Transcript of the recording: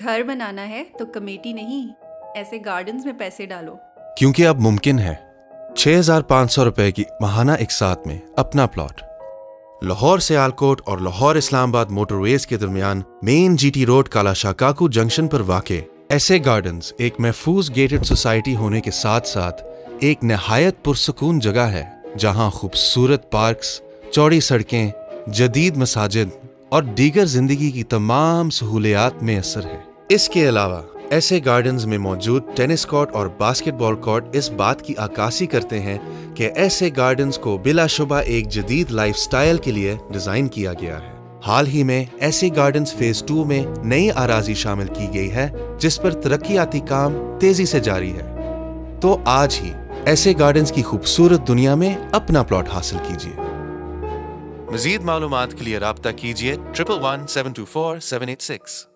گھر بنانا ہے تو کمیٹی نہیں، ایسے گارڈنز میں پیسے ڈالو. کیونکہ اب ممکن ہے 6,500 روپے کی ماہانہ اقساط میں اپنا پلاٹ. لاہور سیالکوٹ اور لاہور اسلام آباد موٹر ویز کے درمیان مین جی ٹی روڈ کالا شاکاکو جنکشن پر واقع ایسے گارڈنز ایک محفوظ گیٹڈ سوسائٹی ہونے کے ساتھ ساتھ ایک نہایت پرسکون جگہ ہے جہاں خوبصورت پارکس، چوڑی سڑکیں، جدید مساجد اور دیگر زندگی کی تمام سہولیات میسر ہیں. اس کے علاوہ ایسے گارڈنز میں موجود ٹینس کورٹ اور باسکٹ بال کورٹ اس بات کی عکاسی کرتے ہیں کہ ایسے گارڈنز کو بلا شبہ ایک جدید لائف سٹائل کے لیے ڈیزائن کیا گیا ہے. حال ہی میں ایسے گارڈنز فیز 2 میں نئی اراضی شامل کی گئی ہے جس پر ترقیاتی کام تیزی سے جاری ہے. تو آج ہی ایسے گارڈنز کی خوبصورت دنیا میں اپنا پلاٹ حاصل کیجیے. مزید معلومات کے لیے رابطہ کیجیے 111724 786.